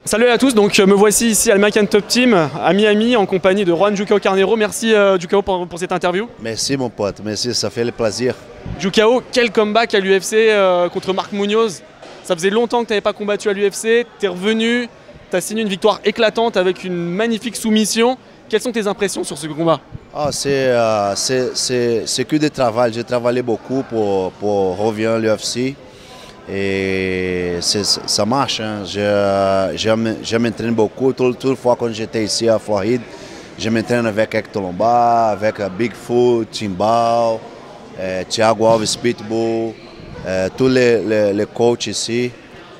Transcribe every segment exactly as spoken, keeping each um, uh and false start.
Salut à tous, donc me voici ici à l'American Top Team à Miami en compagnie de Juan Jucao Carneiro. Merci euh, Jucao pour, pour cette interview. Merci mon pote, merci, ça fait le plaisir. Jucao, quel comeback à l'U F C euh, contre Marc Munoz. Ça faisait longtemps que tu n'avais pas combattu à l'U F C, tu es revenu, tu as signé une victoire éclatante avec une magnifique soumission. Quelles sont tes impressions sur ce combat? Ah, c'est euh, c'est que du travail, j'ai travaillé beaucoup pour, pour revenir à l'U F C. Et ça marche, hein. Je m'entraîne beaucoup. Toute, toute fois quand j'étais ici à Floride, je m'entraîne avec Hector Lombard, avec Bigfoot, Timbal, eh, Thiago Alves Pitbull, eh, tous les, les, les coachs ici.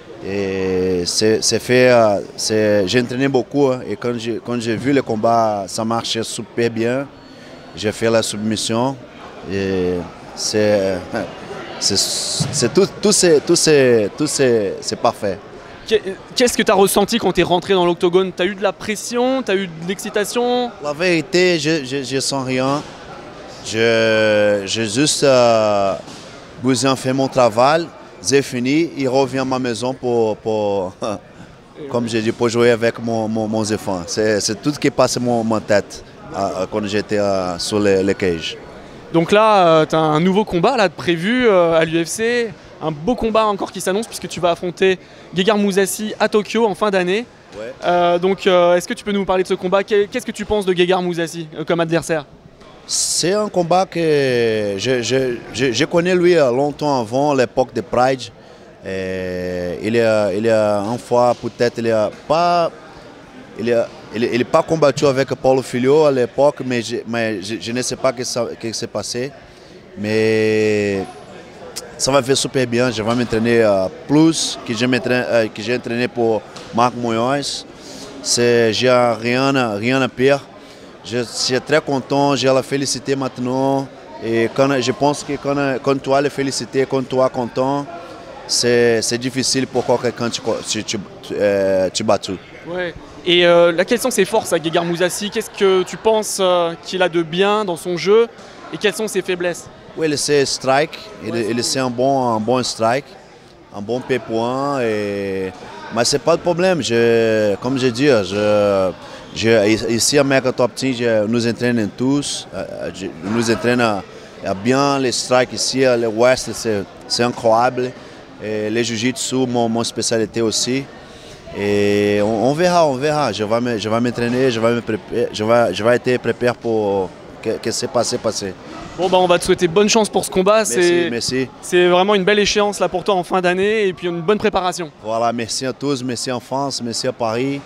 Et c'est fait, j'ai entraîné beaucoup, hein. Et quand j'ai quand j'ai vu le combat, ça marchait super bien. J'ai fait la submission et c'est C'est tout, tout c'est tout c'est tout c'est parfait. Qu'est-ce que tu as ressenti quand tu es rentré dans l'octogone? Tu as eu de la pression, tu as eu de l'excitation? La vérité, je ne sens rien. J'ai juste euh, besoin de faire mon travail, j'ai fini, il revient à ma maison pour, pour comme j'ai dit, pour jouer avec mon, mon, mon enfant. C'est tout ce qui passe dans ma tête euh, quand j'étais euh, sur les, les cages. Donc là, euh, tu as un nouveau combat là, prévu euh, à l'U F C, un beau combat encore qui s'annonce puisque tu vas affronter Gegard Mousasi à Tokyo en fin d'année. Ouais. Euh, donc euh, est-ce que tu peux nous parler de ce combat? Qu'est-ce que tu penses de Gegard Mousasi euh, comme adversaire? C'est un combat que je, je, je, je connais lui longtemps avant l'époque de Pride. Et il a, il a une fois peut-être il a pas... Il a, il n'a pas combattu avec Paulo Filho à l'époque, mais, je, mais je, je ne sais pas ce qui s'est passé. Mais ça va faire super bien. Je vais m'entraîner uh, plus que j'ai uh, entraîné pour Marc Munoz. J'ai rien, rien à perdre. Je suis très content, j'ai la félicité maintenant. Et quand, je pense que quand, quand tu as la félicité, quand tu es content, c'est difficile pour quelqu'un de te battre. Ouais. Et euh, là, quelles sont ses forces à Gegard Mousasi? Qu'est-ce que tu penses euh, qu'il a de bien dans son jeu et quelles sont ses faiblesses? Oui, il sait strike, ouais, il, il sait un bon, un bon strike, un bon P-point. Et... Mais ce n'est pas le problème, je, comme je dis, je, je, ici à American Top Team, je, nous entraînons tous, je, nous entraînons bien les strikes ici, le West, c'est incroyable. Et les Jiu-Jitsu, mon, mon spécialité aussi. Et on, on verra, on verra. Je vais m'entraîner, je vais me préparer, je vais, je vais être préparé pour que, que c'est passé, passé. Bon bah on va te souhaiter bonne chance pour ce combat. Merci, merci. C'est vraiment une belle échéance là pour toi en fin d'année et puis une bonne préparation. Voilà, merci à tous, merci en France, merci à Paris.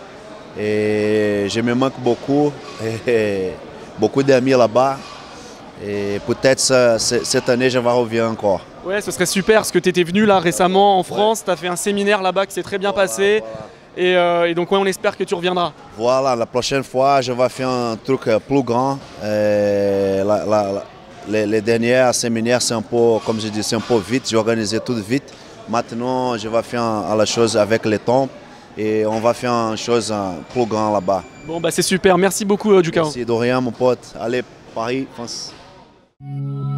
Et je me manque beaucoup, et beaucoup d'amis là-bas. Et peut-être cette année, je vais revenir encore. Ouais, ce serait super parce que tu étais venu là récemment en France, ouais. Tu as fait un séminaire là-bas qui s'est très bien voilà, passé. Voilà. Et, euh, et donc ouais, on espère que tu reviendras. Voilà, la prochaine fois, je vais faire un truc plus grand. Et la, la, la, les, les derniers séminaires, c'est un peu, comme je dis, c'est un peu vite, j'ai organisé tout vite. Maintenant, je vais faire la chose avec les temps et on va faire une chose plus grande là-bas. Bon, bah c'est super, merci beaucoup, Jucao. Merci de rien, mon pote. Allez, Paris, France.